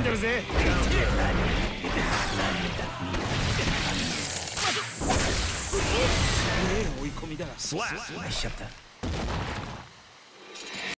んでるぜ。追い込みだ。 スラッシしちゃった。